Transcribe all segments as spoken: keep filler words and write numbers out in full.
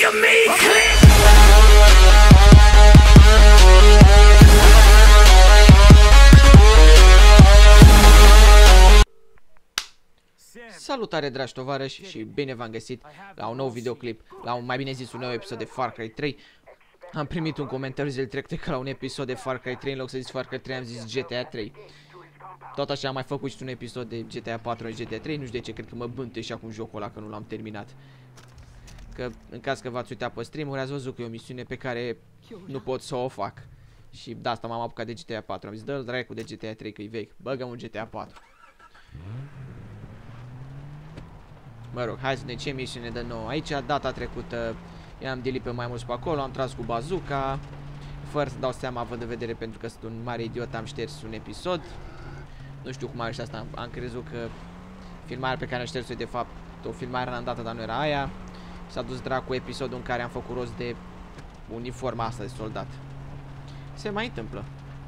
of me, click. Salutare, dragi tovarăși, și bine v-am găsit la un nou videoclip, la un, mai bine zis, un nou episod de Far Cry trei. Am primit un comentariu zilele trecute că la un episod de Far Cry trei, în loc să zic Far Cry trei, am zis G T A trei. Tot așa am mai făcut și un episod de G T A patru și G T A trei, nu știu de ce, cred că mă bântuie și acum jocul ăla că nu l-am terminat. Că, în caz că v-ați uitat pe stream-uri, ați văzut că e o misiune pe care nu pot să o fac. Și de asta m-am apucat de G T A patru, am zis, dă-l dracu de G T A trei că e vechi, băgăm un G T A patru. Mă rog, hai să ne ce misiune de nou. Aici, data trecută, i-am delit pe mai mulți pe acolo, am tras cu bazuca. Fără să dau seama, având de vedere, pentru că sunt un mare idiot, am șters un episod. Nu știu cum a ieșit asta, am crezut că filmarea pe care am șters-o e de fapt o filmare randată, dar nu era aia. S-a dus dracu episodul în care am făcut rost de uniforma asta de soldat. Se mai întâmplă.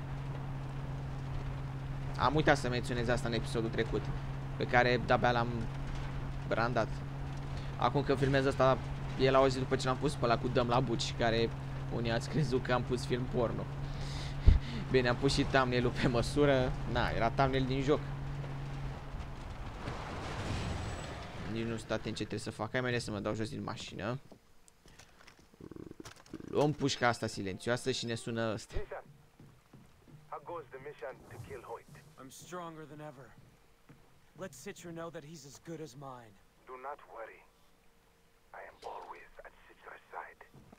Am uitat să menționez asta în episodul trecut, pe care de-abia l-am randat. Acum că filmez asta, e la o zi după ce l-am pus pe ăla cu dăm la buci, care unii ați crezut că am pus film porno. Bine, am pus și thumbnail-ul pe măsură. Na, era thumbnail din joc. Nici nu sunt atent ce trebuie să fac. Hai mai să mă dau jos din mașină. Luăm pușca asta silențioasă și ne sună ăsta. I'm stronger than ever. Let Citra know that he's as good as mine. Do not worry. I am always at Citra's side.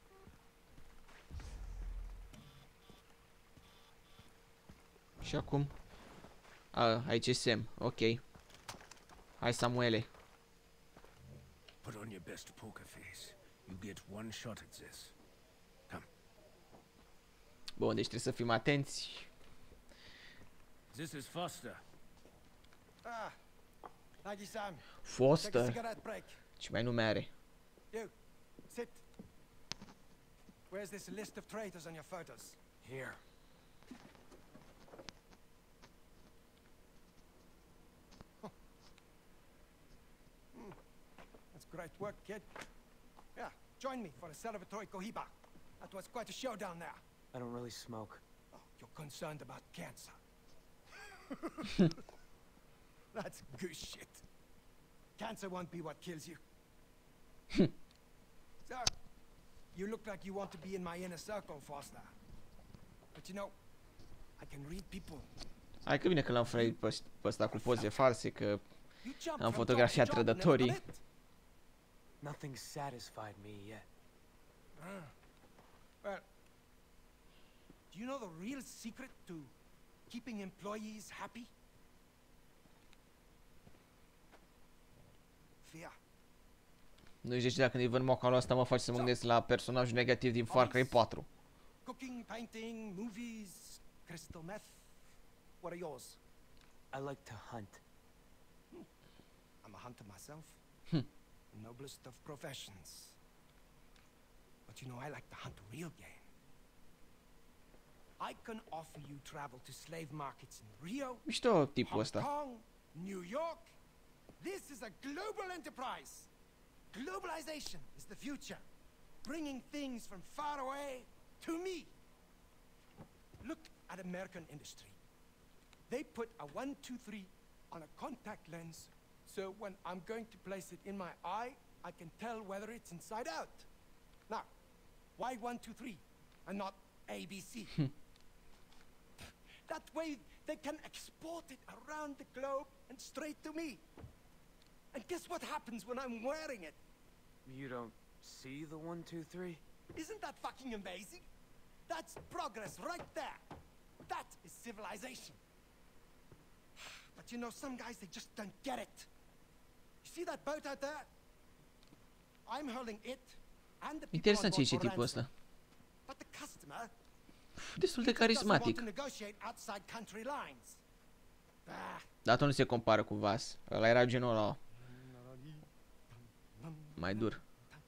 Și acum? A, aici e Sam. Ok. Hai, Samuele. Put on your best poker face. You get one shot at this. Come. Bun, deci trebuie să fim atenți. This is Foster. Ah, thank you, Sam. Foster. Ce mai nume are? You, sit. Where's this list of traitors on your photos? Here. Huh. Mm. That's great work, kid. Yeah, join me for a celebratory cohiba. That was quite a show down there. I don't really smoke. Oh, you're concerned about cancer. That's good shit. Cancer won't be what kills you. So, you look like you want to be in my inner circle, Foster. But you know, I can read people. Hai că bine că l-am frăit pe, pe ăsta cu poze false, că am fotografiat trădătorii. Nothing satisfied me yet. Ah. Well, do you know the real secret to keeping employees happy? Fear. Nu știu dacă când-i văd mocalul ăsta mă face să mă gândesc la personajul negativ din Far Cry patru. Cooking, painting, movies, crystal meth. What are yours? I like to hunt. Hmm. I'm a hunter myself. Hmm. Noblest of professions. But you know, I like to hunt real game. I can offer you travel to slave markets in Rio, Mișto tipul ăsta. Hong Kong, New York. This is a global enterprise. Globalization is the future, bringing things from far away to me. Look at American industry. They put a one two three on a contact lens, so when I'm going to place it in my eye, I can tell whether it's inside out. Now, why one two three and not A B C? That way they can export it around the globe and straight to me. And guess what happens when I'm wearing it? You don't see the one, two, three? Isn't that fucking amazing? That's progress right there. That is civilization. But you know, some guys, they just don't get it. You see that boat out there? I'm holding it and the people Interesant ce on e și board tipul for ransom. ăsta. But the customer, Destul de he doesn't want carismatic. to negotiate outside country lines. Ah. Dar nu se compară cu Vas. Ăla era genul ăla mai dur.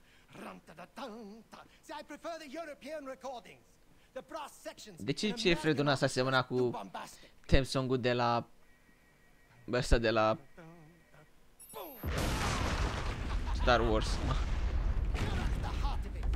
De ce ce refrenul ăsta semăna cu theme song-ul de la ăsta de la Star Wars?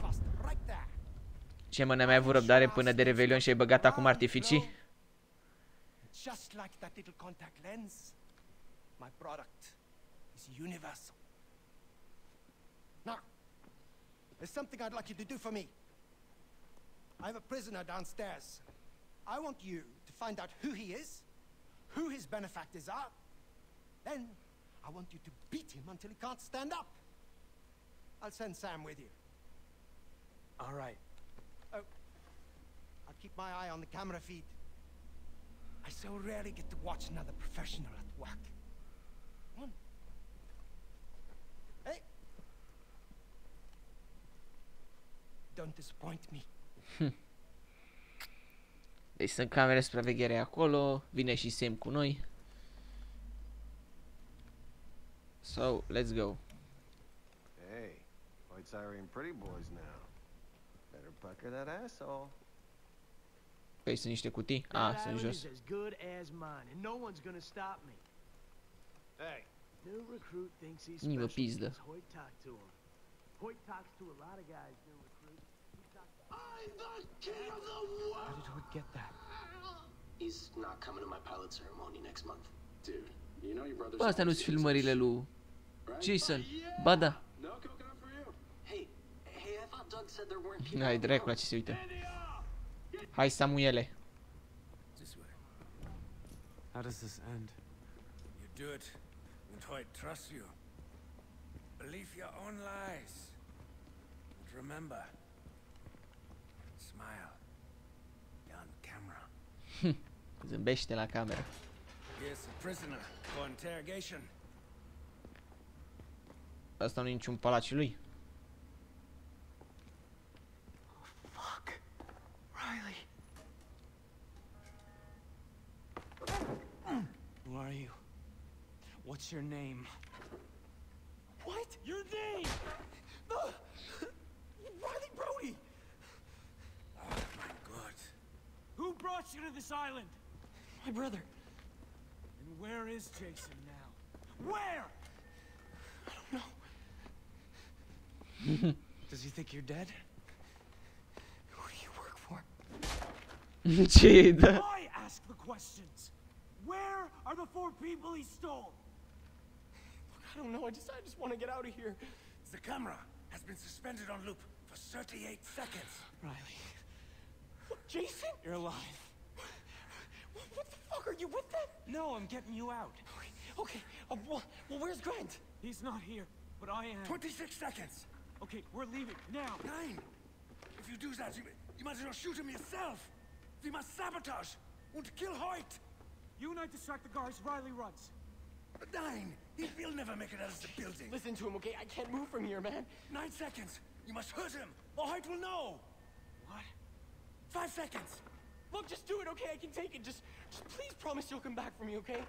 Ce mă, n-ai mai avut răbdare până de Revelion și ai băgat acum artificii? Just like that little contact lens, my product is universal. Now, there's something I'd like you to do for me. I have a prisoner downstairs. I want you to find out who he is, who his benefactors are. Then, I want you to beat him until he can't stand up. I'll send Sam with you. All right. Oh, I'll keep my eye on the camera feed. I so rarely get to watch another professional at work. Come on. Hey! Don't disappoint me. Deci sunt camere de supraveghere acolo. Vine și Sam cu noi. So, let's go. Hey, White Siren pretty boys now. Better pucker that asshole. Păi sunt niște cutii. Ah, sunt jos. Is as good as mine, and no one's gonna stop me. Hey, New recruit thinks he's Ni vă special pizdă. because Hoyt talked to him. Hoyt talks to a lot of guys, new recruit. He talks to- I'm the king of the world! How did Hoyt get that? He's not coming to my pilot ceremony next month. Dude, you know your brother's... Bă, astea nu-s filmările lui Jason. Ba da. No coconut for you. Hey, hey, I thought Doug said there weren't people... Hai, dracu la ce se uită. Hai, Samuele. This way. How does this end? You do it when Hoyt trusts you. Believe your own lies. And remember, smile. You're on camera. Zâmbește la cameră. Here's the prisoner for interrogation. Asta nu e niciun palaciu lui. Fuck. Riley. Who are you? What's your name? What? Your name? Uh, Riley Brody! Oh my God. Who brought you to this island? My brother. And where is Jason now? Where? I don't know. Does he think you're dead? Who do you work for? Ce e, da? I ask the questions. Where are the four people he stole? Look, I don't know. I just, I just want to get out of here. The camera has been suspended on loop for thirty-eight seconds. Riley. Jason? You're alive. What, what the fuck? Are you with them? No, I'm getting you out. Okay. Okay. Uh, well, well, where's Grant? He's not here, but I am. twenty-six seconds. Okay, we're leaving now. Nine. If you do that, you, you might as well shoot him yourself. We must sabotage and kill Hoyt. You and I distract the guards. Riley runs. Nine. He will never make it out of the building. Listen to him, okay? I can't move from here, man. Nine seconds. You must hurt him, or Hoyt will know. What? Five seconds. Look, just do it, okay? I can take it. Just, just please promise you'll come back for me, okay?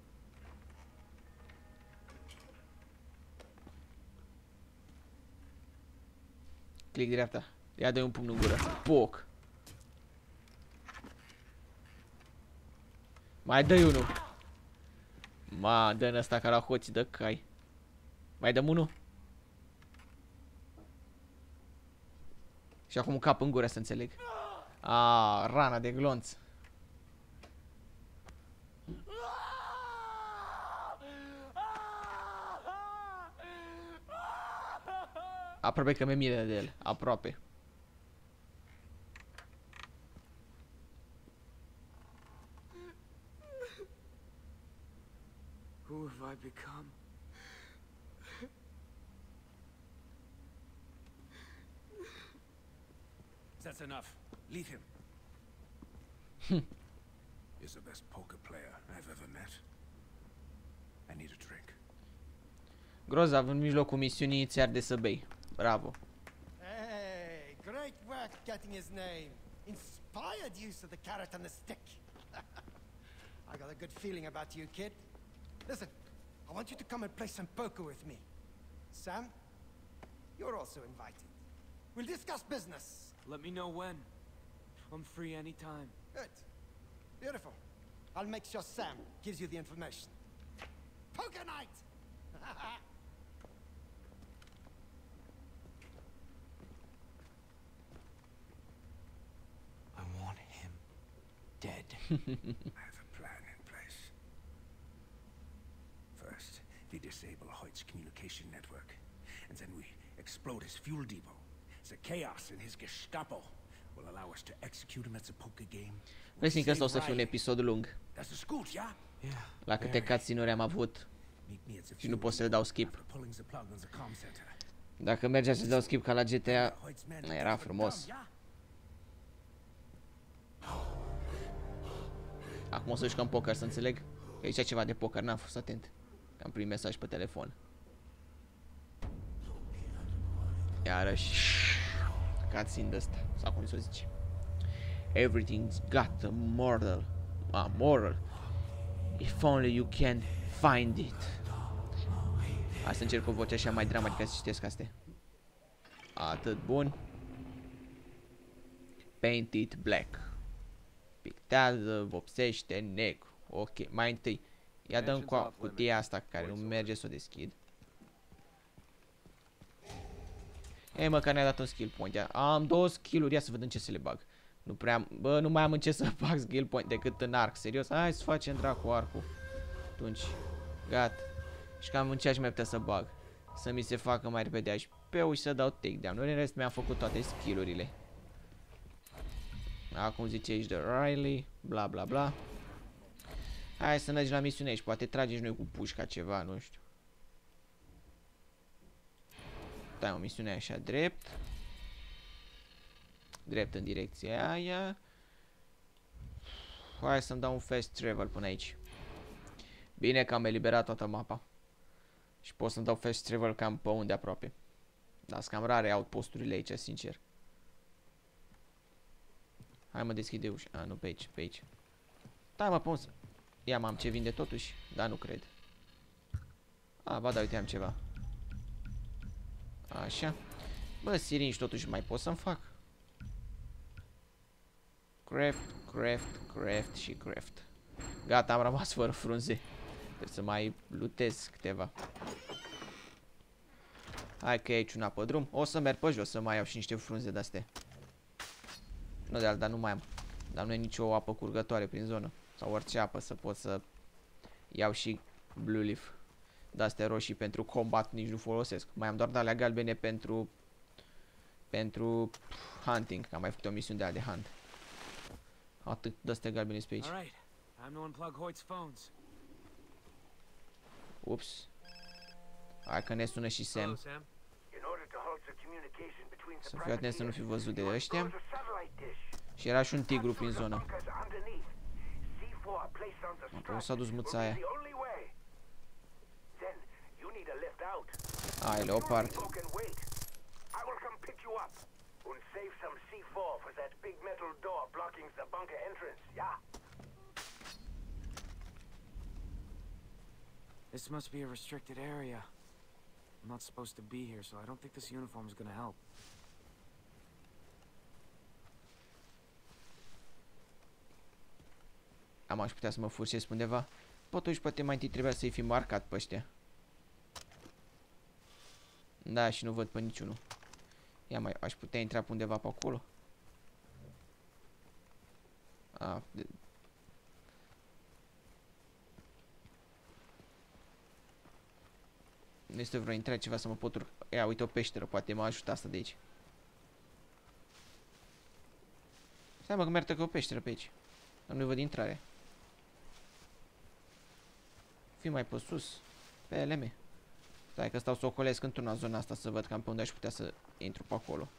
Click dreapta. Ia dă-i un pumn în gură. Poc. Mai dă-i unul. Ma, dă-n ăsta ca la hoții de cai. Mai dăm unul. Și acum un cap în gură, să înțeleg. A, rana de glonț. Aproape că mi-e milă de el. Aproape. Who have I become? That's enough. Leave him. He's the best poker player I've ever met. I need a drink. Grozav, în mijlocul misiunii ți arde să bei. Bravo. Hey, great work getting his name. Inspired use of the carrot and the stick. I got a good feeling about you, kid. Listen, I want you to come and play some poker with me. Sam, you're also invited. We'll discuss business. Let me know when. I'm free anytime. Good. Beautiful. I'll make sure Sam gives you the information. Poker night! have a plan in place. First, we disable Hoyt's communication network, and then we explode his fuel depot. The chaos in his Gestapo will allow us to execute him as a poker game. Vezi că ăsta o să fie un episod lung. That's good, yeah? La câte cutscene-uri am avut și nu pot să le dau skip. Dacă mergea să dau skip ca la G T A, era frumos. Acum o să jucăm poker, să înțeleg. Aici e ceva de poker, n-am fost atent. Am primit mesaj pe telefon. Iarăși cutscene de-asta, sau cum să zice. Everything's got a moral. A moral. If only you can find it. Hai să încerc o voce așa mai dramatică să citesc astea. Atât bun. Paint it black. Pictează, vopsește negru. Ok, mai întâi ia dăm cu cutia asta care nu merge să o deschid. Ei, măcar ne-a dat un skill point. Ia. Am două skill-uri, ia să vedem ce să le bag. Nu prea, bă, nu mai am în ce să bag skill point decât în arc. Serios, hai să facem dracu arcul. Atunci, gata. Și cam în ce aș mai putea să bag. Să mi se facă mai repede H P-ul și să dau takedown. În rest mi-am făcut toate skill-urile. Acum zice aici de Riley, bla bla bla. Hai să mergem la misiune aici, poate tragem noi cu pușca ceva, nu știu. Da, o misiune așa drept. Drept în direcția aia. Hai să-mi dau un fast travel până aici. Bine că am eliberat toată mapa. Și pot să-mi dau fast travel cam pe unde aproape. Dar sunt cam rare outposturile aici, sincer. Hai mă, deschide ușa. A, nu pe aici, pe aici. Da, mă, pun să... Ia, m-am ce vinde totuși? Da, nu cred. A, ba da, uite, am ceva. Așa. Bă, siringi totuși mai pot să-mi fac. Craft, craft, craft și craft. Gata, am rămas fără frunze. Trebuie să mai lutez câteva. Hai că e aici una pe drum. O să merg pe jos să mai iau și niște frunze de-astea. Nu de alt, dar nu mai am. Dar nu e nicio apă curgătoare prin zonă. Sau orice apă să pot să iau și blue leaf. De-astea roșii pentru combat nici nu folosesc. Mai am doar de alea galbene pentru pentru hunting, că am mai făcut o misiune de alea de hunt. Atât de-astea galbene pe aici. Ups. Hai că ne sună și Sam. Să fiu atent să nu fi văzut de ăștia. Și era și un tigru prin zonă. Acum s-a dus muța aia. Ai, leopard. This must be a restricted area. I'm not supposed to be here, so I don't think this uniform is gonna help. Am aș putea să mă furcesc undeva. Totuși, poate mai întâi trebuia să-i fi marcat pe ăștia. Da, și nu văd pe niciunul. Ia mai, aș putea intra pe undeva pe acolo. A, de... Nu este vreo intrare, ceva să mă pot urca. Ia, uite o peșteră, poate mă ajută asta de aici. Stai mă, că merg că o peșteră pe aici. Dar nu văd intrare. Fii mai pe sus. Pe L M. Stai că stau să ocolesc într-una zona asta să văd cam pe unde aș putea să intru pe acolo.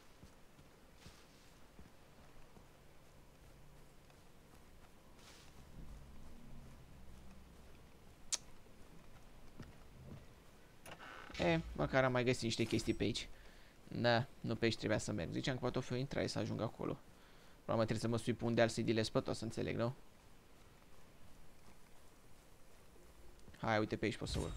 E, măcar am mai găsit niște chestii pe aici. Da, nu pe aici trebuia să merg. Ziceam că poate o fi o intrare să ajung acolo. Probabil trebuie să mă sui pe un deal să-i dilez pe tot, să înțeleg, nu? Hai, uite pe aici pot să urc.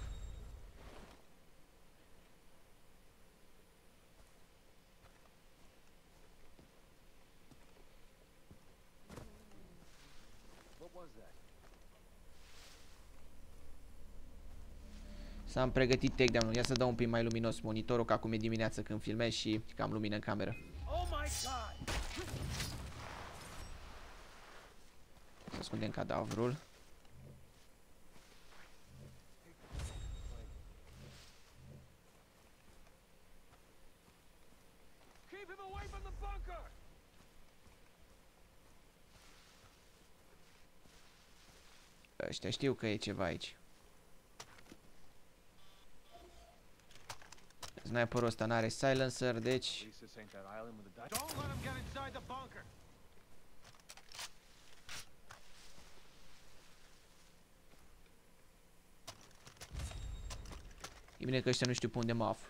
S-am pregătit takedown-ul. Ia să dau un pic mai luminos monitorul, că acum e dimineață când filmez și cam lumină în cameră. Să ascundem cadavrul. Ăștia știu că e ceva aici. Sniperul ăsta n-are silencer, deci... E bine că ăștia nu știu pe unde mă aflu.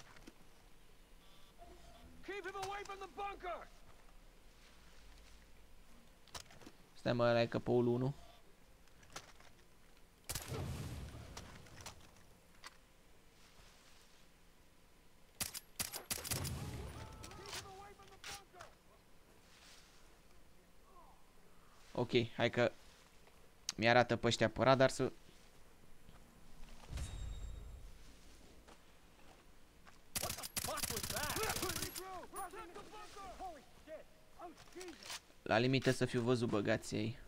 Stai mă, ăla e căpăul unu. Ok, hai că mi-arată pe ăștia pe radar să... La limită să fiu văzut băgații ei.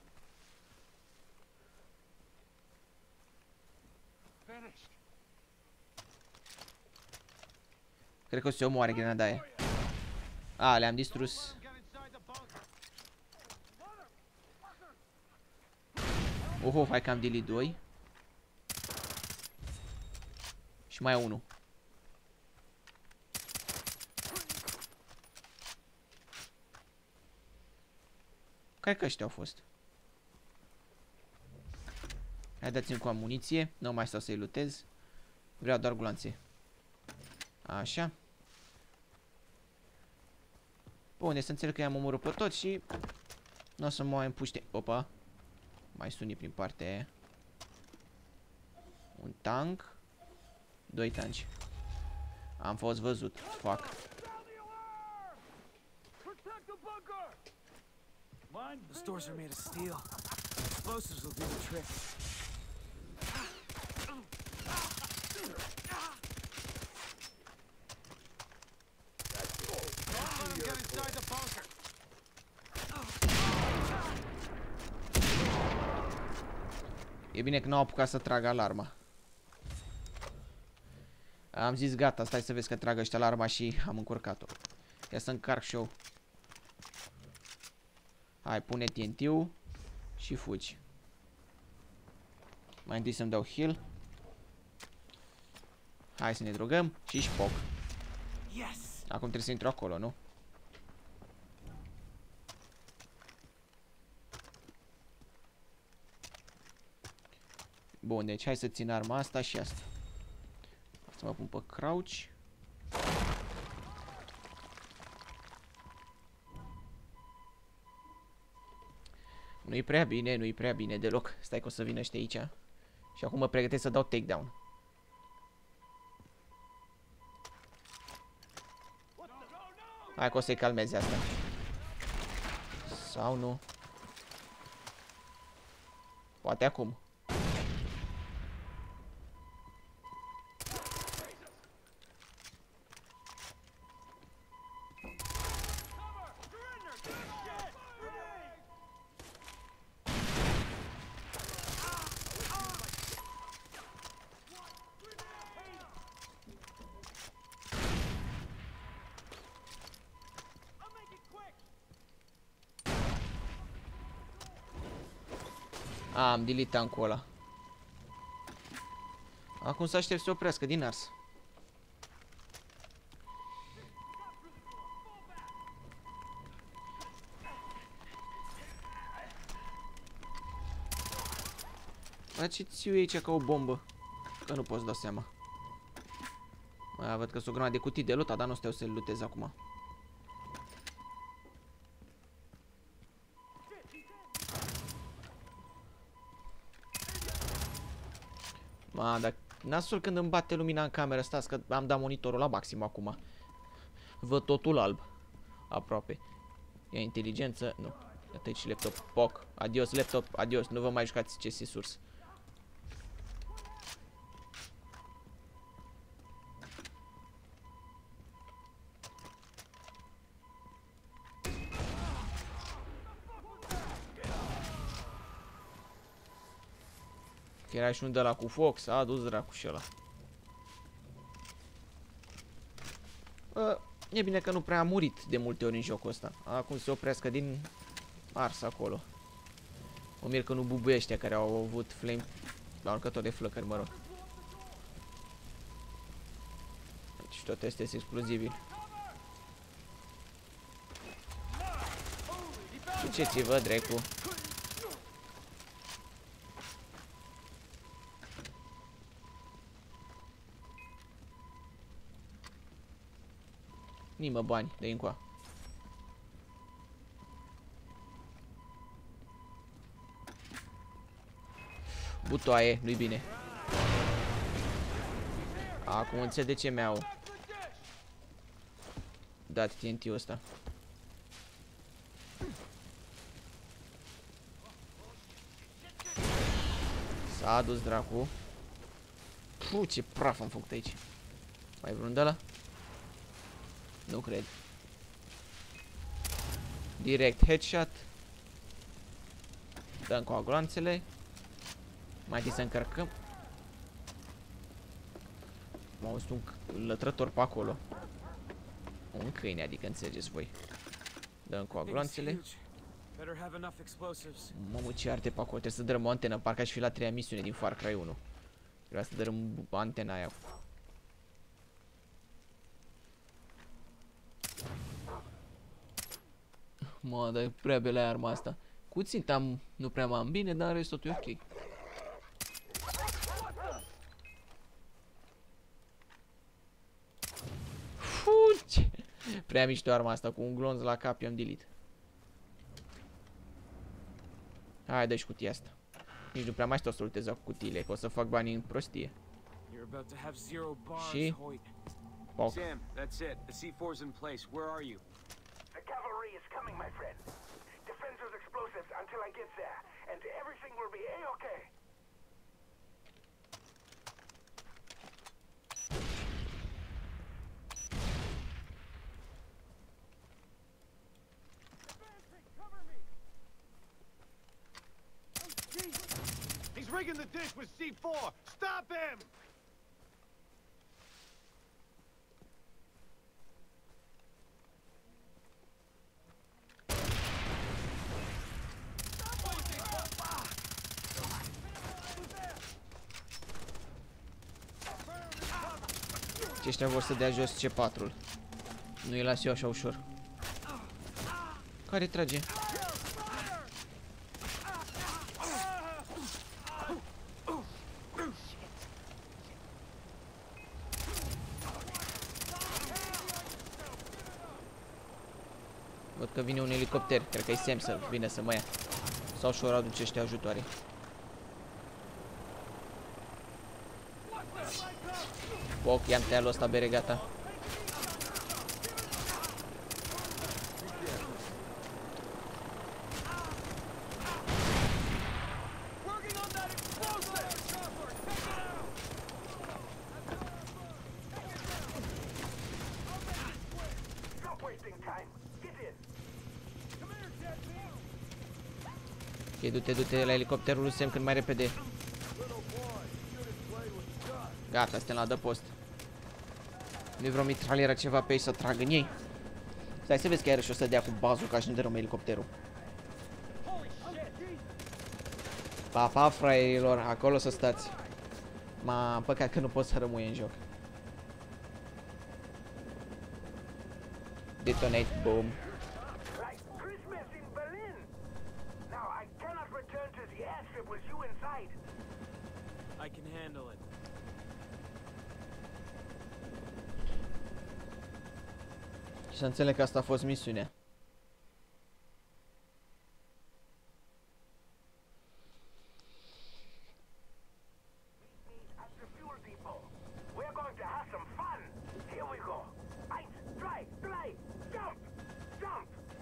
Cred că o să se omoare grenada aia. A, le-am distrus. Oho, hai că am delete doi. Și mai e unul. Cred că ăștia au fost. Hai, dați-mi cu amuniție. Nu mai stau să-i lutez. Vreau doar gulanțe. Așa. Bun, deci să înțeleg că i-am omorât pe toți și... Nu o să mă mai împuște. Opa. Mai suni prin partea aia. Un tank. Doi tanci. Am fost văzut. Fuck. The stores are made of steel. Explosives will do the trick. Let him get inside the bunker. E bine că n-au apucat să tragă alarma. Am zis gata, stai să vezi că tragă ăștia alarma și am încurcat-o. Ia să încarc și eu. Hai, pune T N T-ul și fugi. Mai întâi să-mi dau heal. Hai să ne drogăm și șpoc. Acum trebuie să intru acolo, nu? Bun, deci hai să țin arma asta și asta. Să mă pun pe crouch. Nu-i prea bine, nu-i prea bine deloc. Stai că o să vină ăștia aici. Și acum mă pregătesc să dau takedown. Hai că o să-i calmeze asta. Sau nu. Poate acum. A, am delete tankul ăla. Acum să aștept să se oprească din ars. Dar ce țiu aici ca o bombă? Că nu pot să dau seama. Mai văd că sunt o grămadă de cutii de luta, dar nu stau să le lutez acum. Ma, dar nasul când îmi bate lumina în cameră, stați că am dat monitorul la maxim acum. Văd totul alb. Aproape. Ia inteligență, nu. Iată aici laptop, poc. Adios laptop, adios, nu vă mai jucați C S Source. Că era și unul de la cu foc, s-a adus dracu și ăla. Uh, e bine că nu prea a murit de multe ori în jocul ăsta. Acum se oprească din ars acolo. O mir că nu bubuie ăștia care au avut flame la urcător de flăcări, mă rog. Deci tot este explozibil. Duceți-vă, dracu. Nimă bani, de încoa. Butoaie, nu-i bine. Acum înțeleg de ce mi-au dat T N T-ul ăsta. S-a adus dracu. Puh, ce praf am făcut aici. Mai vreun de ăla? Nu cred. Direct headshot. Dăm coagulanțele. Mai întâi să încărcăm. M-a auzit un lătrător pe acolo. Un câine, adică înțelegeți voi. Dăm coagulanțele. Mamă, ce arte pe acolo. Trebuie să dărâm o antenă. Parcă aș fi la treia misiune din Far Cry unu. Vreau să dărâm antena aia. Mă, dar e prea belea arma asta. Cu ținta nu prea m-am bine, dar în rest totul e ok. Fugi! Prea mișto arma asta, cu un glonț la cap i-am delete. Hai, dă-și cutia asta. Nici nu prea mai stau să lutez cu cutiile, că o să fac bani în prostie. Și... Poc. Sam, that's it. The C four's in place. Where are you? The cavalry is coming, my friend. Defend those explosives until I get there, and everything will be A-okay. He's rigging the dish with C four! Stop him! Ăștia vor să dea jos C patru-ul. Nu-i las eu așa ușor. Care trage? Văd că vine un elicopter. Cred că e Sam să vină să mă ia. Sau ușor aduce ăștia ajutoare. Foc, i-am tăiat lui ăsta bere, gata. Ok, du-te, du-te la elicopterul lui Sam cât mai repede. Gata, suntem la adăpost. Nu-i vreo mitralieră ceva pe ei să trag în ei. Stai să vezi că iarăși o să dea cu bazuca și nu dărâm elicopterul. Pa, pa, fraierilor, acolo să stați. Ma, păcat că nu pot să rămâi în joc. Detonate, boom. Like Christmas in Berlin. Now I cannot return to the airstrip with you inside. I can handle it. Și să înțeleg că asta a fost misiunea. At the fuel depot. We're going to have some fun. Here we go. Eins, zwei, drei, jump! Jump!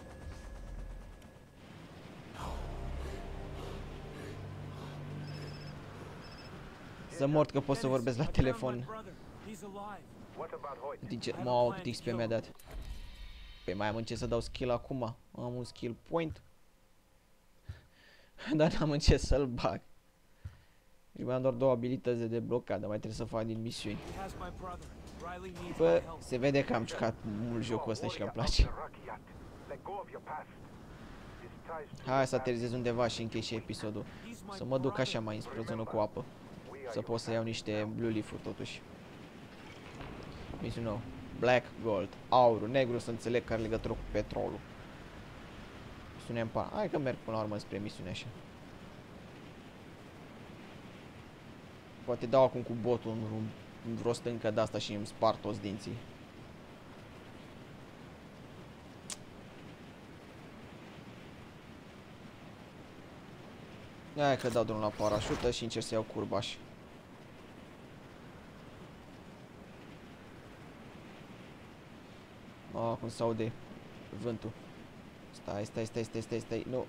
Să mort că pot să vorbesc la telefon. What about Hoyt? Din ce... Mamă, cât X P mi-a dat. Păi mai am în ce să dau skill acum. Am un skill point. Dar n-am în ce să-l bag. Și mai am doar două abilități de deblocată, mai trebuie să fac din misiuni. Bă, se vede că am jucat mult jocul ăsta și că îmi place. Hai să aterizez undeva și închei și episodul. Să mă duc așa mai înspre o zonă cu apă. Să pot să iau niște blue leaf-uri totuși. Misiune nou. Black Gold. Aurul, negru, să înțeleg care legătură cu petrolul. Misiune în pan. Hai că merg până la urmă spre misiunea așa. Poate dau acum cu botul în, în vreo stâncă de asta și îmi spart toți dinții. Hai că dau drumul la parașută și încerc să iau curbaș. Oh, cum se aude vântul. Stai, stai, stai, stai, stai, stai, nu.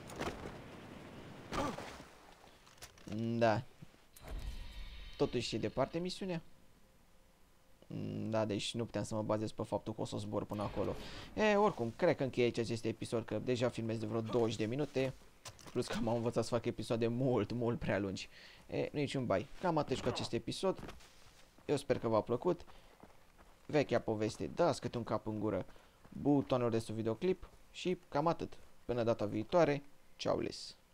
Da. Totuși e departe misiunea. Da, deci nu puteam să mă bazez pe faptul că o să zbor până acolo. E, oricum, cred că încheie aici acest episod, că deja filmez de vreo douăzeci de minute. Plus că m-am învățat să fac episoade mult, mult prea lungi. E, nu niciun bai. Cam atât cu acest episod. Eu sper că v-a plăcut. Vechea poveste, dați câte un cap în gură butonul de sub videoclip. Și cam atât. Până data viitoare, ciao les.